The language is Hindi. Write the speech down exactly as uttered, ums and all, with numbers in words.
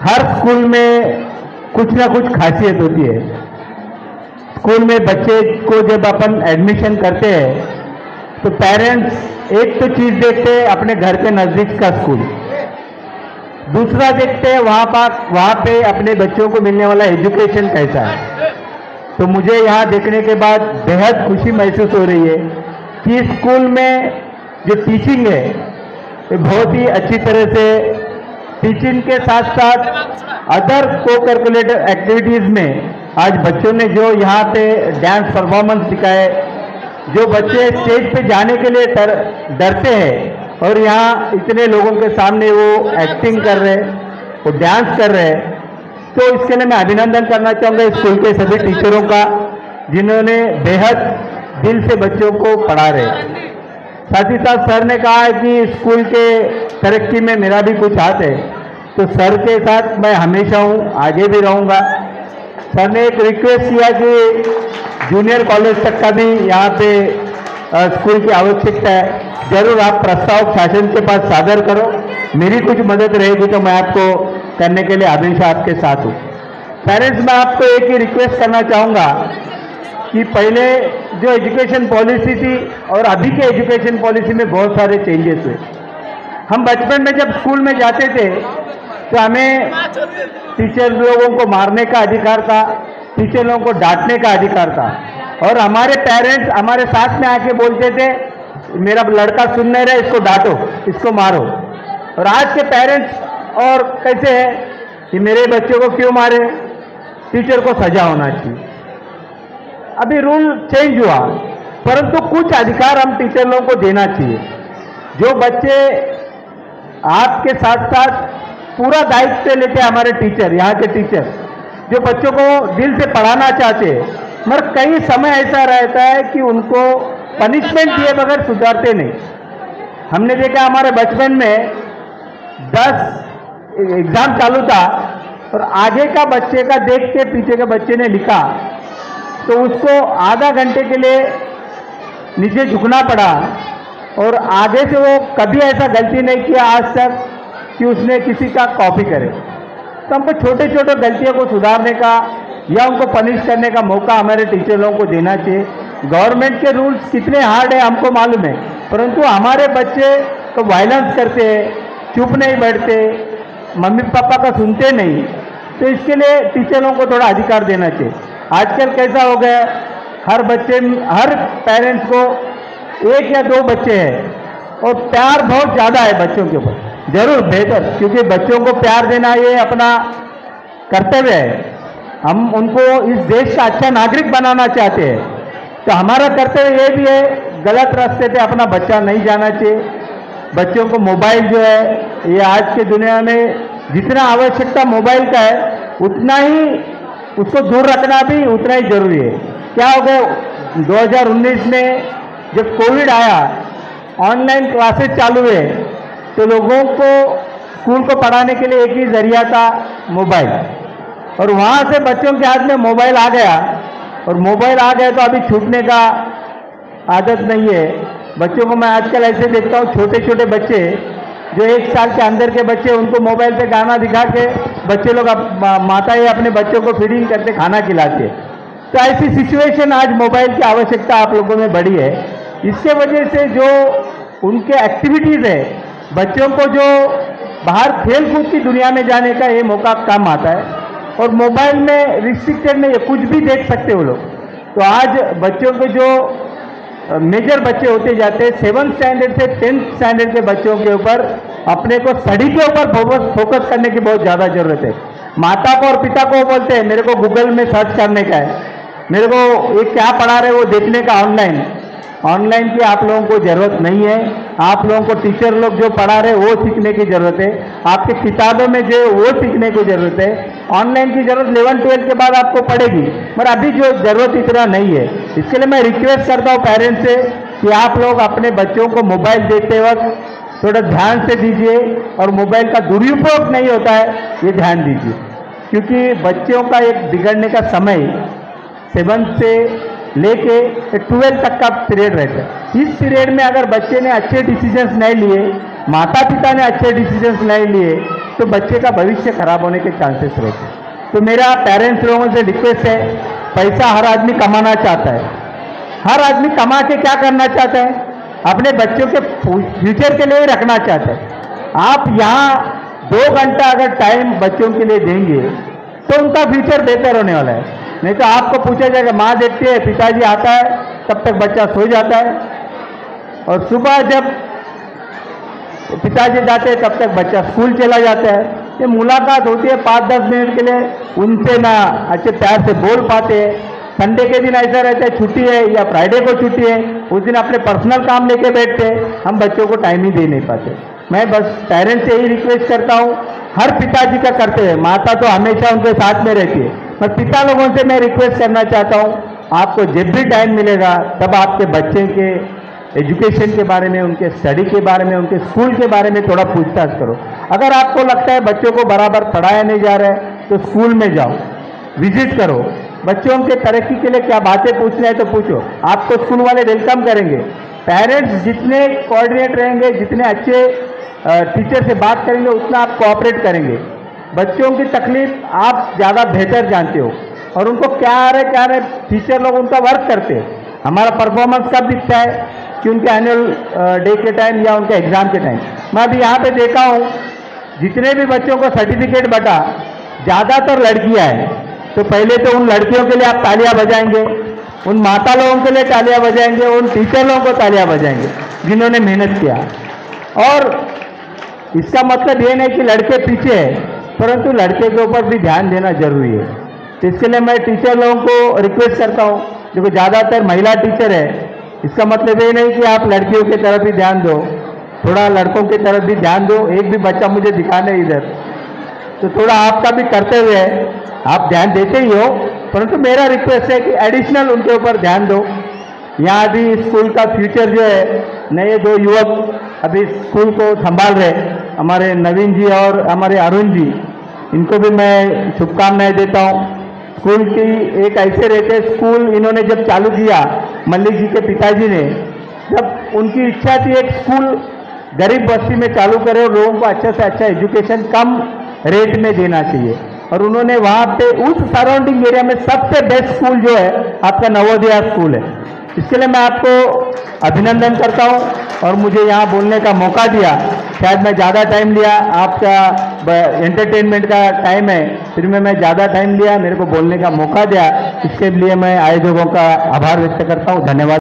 हर स्कूल में कुछ ना कुछ खासियत होती है। स्कूल में बच्चे को जब अपन एडमिशन करते हैं तो पेरेंट्स एक तो चीज़ देखते हैं अपने घर के नज़दीक का स्कूल, दूसरा देखते हैं वहाँ पर वहाँ पे अपने बच्चों को मिलने वाला एजुकेशन कैसा है। तो मुझे यहाँ देखने के बाद बेहद खुशी महसूस हो रही है कि स्कूल में जो टीचिंग है ये बहुत ही अच्छी तरह से, टीचिंग के साथ साथ अदर को करिकुलर एक्टिविटीज़ में आज बच्चों ने जो यहाँ पे डांस परफॉर्मेंस दिखाए, जो बच्चे स्टेज पे जाने के लिए डर डरते हैं और यहाँ इतने लोगों के सामने वो एक्टिंग कर रहे हैं, वो डांस कर रहे हैं, तो इसके लिए मैं अभिनंदन करना चाहूँगा स्कूल के सभी टीचरों का जिन्होंने बेहद दिल से बच्चों को पढ़ा रहे। साथ ही साथ सर ने कहा है कि स्कूल के तरक्की में मेरा भी कुछ हाथ है, तो सर के साथ मैं हमेशा हूँ, आगे भी रहूँगा। सर ने एक रिक्वेस्ट किया कि जूनियर कॉलेज तक का भी यहाँ पे आ, स्कूल की आवश्यकता है, जरूर आप प्रस्ताव शासन के पास सादर करो, मेरी कुछ मदद रहेगी तो मैं आपको करने के लिए हमेशा आपके साथ हूँ। पेरेंट्स, मैं आपको एक ही रिक्वेस्ट करना चाहूँगा कि पहले जो एजुकेशन पॉलिसी थी और अभी के एजुकेशन पॉलिसी में बहुत सारे चेंजेस हुए। हम बचपन में जब स्कूल में जाते थे तो हमें टीचर लोगों को मारने का अधिकार था, टीचर लोगों को डांटने का अधिकार था, और हमारे पेरेंट्स हमारे साथ में आके बोलते थे मेरा लड़का सुन नहीं रहा, इसको डांटो, इसको मारो। और आज के पेरेंट्स और कैसे है कि मेरे बच्चों को क्यों मारे, टीचर को सजा होना चाहिए। अभी रूल चेंज हुआ, परंतु कुछ अधिकार हम टीचर लोगों को देना चाहिए। जो बच्चे आपके साथ साथ पूरा दायित्व लेते हैं, हमारे टीचर, यहाँ के टीचर जो बच्चों को दिल से पढ़ाना चाहते हैं, मगर कई समय ऐसा रहता है कि उनको पनिशमेंट दिए बगैर सुधारते नहीं। हमने देखा हमारे बचपन में दस एग्जाम चालू था और आगे का बच्चे का देख के पीछे के बच्चे ने लिखा तो उसको आधा घंटे के लिए नीचे झुकना पड़ा, और आगे से वो कभी ऐसा गलती नहीं किया आज तक कि उसने किसी का कॉपी करे। तो हमको छोटे छोटे गलतियों को सुधारने का या उनको पनिश करने का मौका हमारे टीचर लोगों को देना चाहिए। गवर्नमेंट के रूल्स कितने हार्ड है हमको मालूम है, परंतु हमारे बच्चे तो वायलेंस करते हैं, चुप नहीं बैठते, मम्मी पापा का सुनते नहीं, तो इसके लिए टीचर लोगों को थोड़ा अधिकार देना चाहिए। आजकल कैसा हो गया, हर बच्चे हर पेरेंट्स को एक या दो बच्चे हैं और प्यार बहुत ज़्यादा है बच्चों के ऊपर। जरूर बेहतर, क्योंकि बच्चों को प्यार देना ये अपना कर्तव्य है। हम उनको इस देश का अच्छा नागरिक बनाना चाहते हैं, तो हमारा कर्तव्य ये भी है गलत रास्ते पे अपना बच्चा नहीं जाना चाहिए। बच्चों को मोबाइल जो है, ये आज की दुनिया में जितना आवश्यकता मोबाइल का है उतना ही उसको दूर रखना भी उतना ही जरूरी है। क्या हो गया, दो हज़ार उन्नीस में जब कोविड आया, ऑनलाइन क्लासेस चालू हुए, तो लोगों को स्कूल को पढ़ाने के लिए एक ही जरिया था मोबाइल, और वहाँ से बच्चों के हाथ में मोबाइल आ गया, और मोबाइल आ गया तो अभी छूटने का आदत नहीं है। बच्चों को मैं आजकल ऐसे देखता हूँ, छोटे छोटे बच्चे जो एक साल के अंदर के बच्चे, उनको मोबाइल पे गाना दिखा के बच्चे लोग माता ही अपने बच्चों को फीडिंग करते, खाना खिलाते। तो ऐसी सिचुएशन आज मोबाइल की आवश्यकता आप लोगों में बढ़ी है। इसके वजह से जो उनके एक्टिविटीज़ है, बच्चों को जो बाहर खेल कूद की दुनिया में जाने का ये मौका कम आता है, और मोबाइल में रिस्ट्रिक्टेड में कुछ भी देख सकते हो लोग। तो आज बच्चों के जो मेजर बच्चे होते जाते हैं, सेवन स्टैंडर्ड से टेंथ स्टैंडर्ड के बच्चों के ऊपर अपने को स्टडी के ऊपर फोकस फोकस करने की बहुत ज़्यादा ज़रूरत है। माता को और पिता को बोलते हैं मेरे को गूगल में सर्च करने का है, मेरे को ये क्या पढ़ा रहे वो देखने का ऑनलाइन ऑनलाइन की आप लोगों को ज़रूरत नहीं है। आप लोगों को टीचर लोग जो पढ़ा रहे वो सीखने की ज़रूरत है, आपके किताबों में जो वो सीखने की ज़रूरत है। ऑनलाइन की ज़रूरत इलेवन ट्वेल्थ के बाद आपको पड़ेगी, मगर अभी जो ज़रूरत इतना नहीं है। इसके लिए मैं रिक्वेस्ट करता हूँ पेरेंट्स से कि आप लोग अपने बच्चों को मोबाइल देते वक्त थोड़ा ध्यान से दीजिए, और मोबाइल का दुरुपयोग नहीं होता है ये ध्यान दीजिए, क्योंकि बच्चों का एक बिगड़ने का समय सेवन्थ से लेके ट्वेल्थ तक का पीरियड रहता है। इस पीरियड में अगर बच्चे ने अच्छे डिसीजंस नहीं लिए, माता पिता ने अच्छे डिसीजंस नहीं लिए, तो बच्चे का भविष्य खराब होने के चांसेस रहते हैं। तो मेरा पेरेंट्स लोगों से रिक्वेस्ट है, पैसा हर आदमी कमाना चाहता है, हर आदमी कमा के क्या करना चाहता है, अपने बच्चों के फ्यूचर के लिए ही रखना चाहता है। आप यहाँ दो घंटा अगर टाइम बच्चों के लिए देंगे तो उनका फ्यूचर बेहतर होने वाला है। नहीं तो आपको पूछा जाएगा, माँ देखती है, पिताजी आता है, तब तक बच्चा सो जाता है, और सुबह जब पिताजी जाते हैं तब तक बच्चा स्कूल चला जाता है। ये मुलाकात होती है पाँच दस मिनट के लिए, उनसे ना अच्छे प्यार से बोल पाते हैं। संडे के दिन ऐसा रहता है, छुट्टी है या फ्राइडे को छुट्टी है, उस दिन अपने पर्सनल काम लेके बैठते हैं, हम बच्चों को टाइम ही दे नहीं पाते। मैं बस पेरेंट्स से यही रिक्वेस्ट करता हूँ, हर पिताजी का करते हैं, माता तो हमेशा उनके साथ में रहती है, पर पिता लोगों से मैं रिक्वेस्ट करना चाहता हूँ, आपको जब भी टाइम मिलेगा तब आपके बच्चे के एजुकेशन के बारे में, उनके स्टडी के बारे में, उनके स्कूल के बारे में थोड़ा पूछताछ करो। अगर आपको लगता है बच्चों को बराबर पढ़ाया नहीं जा रहा है तो स्कूल में जाओ, विजिट करो, बच्चों के तरक्की के लिए क्या बातें पूछना है तो पूछो, आपको स्कूल वाले वेलकम करेंगे। पेरेंट्स जितने कोऑर्डिनेट रहेंगे, जितने अच्छे टीचर से बात करेंगे, उतना आप कोऑपरेट करेंगे। बच्चों की तकलीफ आप ज़्यादा बेहतर जानते हो, और उनको क्या आ रहा है क्या आ रहा है, टीचर लोग उनका वर्क करते हैं। हमारा परफॉर्मेंस कब दिखता है कि उनके एनुअल डे के टाइम या उनके एग्जाम के टाइम। मैं अभी यहाँ पे देखा हूँ, जितने भी बच्चों को सर्टिफिकेट बटा, ज़्यादातर लड़कियाँ हैं, तो पहले तो उन लड़कियों के लिए आप तालियां बजाएंगे, उन माता लोगों के लिए तालियां बजाएंगे, उन टीचर लोगों को तालियां बजाएंगे जिन्होंने मेहनत किया। और इसका मतलब ये नहीं कि लड़के पीछे है, परंतु लड़के के ऊपर भी ध्यान देना जरूरी है। तो इसके लिए मैं टीचर लोगों को रिक्वेस्ट करता हूँ, देखो ज़्यादातर महिला टीचर है, इसका मतलब ये नहीं कि आप लड़कियों की तरफ भी ध्यान दो, थोड़ा लड़कों की तरफ भी ध्यान दो। एक भी बच्चा मुझे दिखाने इधर, तो थोड़ा आपका भी कर्तव्य है, आप ध्यान देते ही हो, परंतु मेरा रिक्वेस्ट है कि एडिशनल उनके ऊपर ध्यान दो। यहाँ अभी स्कूल का फ्यूचर जो है, नए दो युवक अभी स्कूल को संभाल रहे, हमारे नवीन जी और हमारे अरुण जी, इनको भी मैं शुभकामनाएं देता हूँ। स्कूल की एक ऐसे रहते स्कूल इन्होंने जब चालू किया, मल्लिक जी के पिताजी ने, जब उनकी इच्छा थी एक स्कूल गरीब बस्ती में चालू करे और लोगों को अच्छा से अच्छा एजुकेशन कम रेट में देना चाहिए, और उन्होंने वहाँ पे उस सराउंडिंग एरिया में सबसे बेस्ट स्कूल जो है आपका नवोदया स्कूल है। इसके लिए मैं आपको अभिनंदन करता हूँ, और मुझे यहाँ बोलने का मौका दिया। शायद मैं ज़्यादा टाइम लिया, आपका एंटरटेनमेंट का टाइम है, फिर में मैं ज़्यादा टाइम लिया, मेरे को बोलने का मौका दिया, इसके लिए मैं आयोजकों का आभार व्यक्त करता हूँ। धन्यवाद।